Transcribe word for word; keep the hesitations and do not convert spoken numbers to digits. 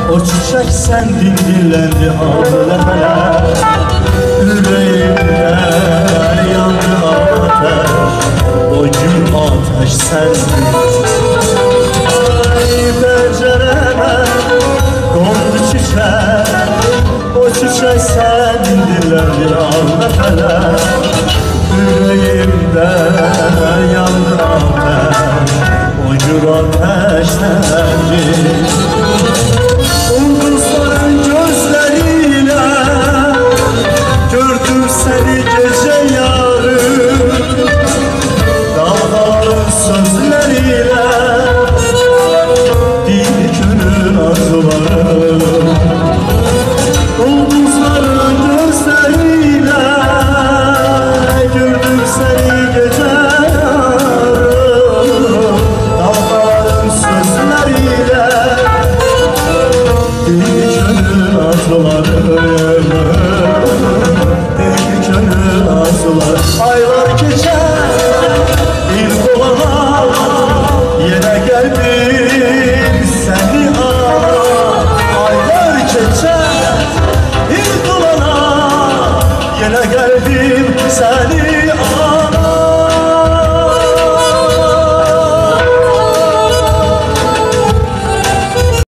O çiçek sendin dinlendi aldı lefeler. Yüreğimde yandı ateş, o gül ateş sendin. Ay pencereme kondu çiçek, o çiçek sendin dinlendi aldı lefeler. Yüreğimde yandı ateş, o gül ateş sendin. Ulduzların gözleriyle gördüm seni gece yarı. Dağların sözleriyle dili gönül arzuları. Ulduzların gözleriyle gördüm seni gece yarı. Dağların sözleriyle deli gönül arzuları, deli gönül arzuları. Aylar geçer bir dolana, yine geldim seni ana. Aylar geçer bir dolana, yine geldim seni ana.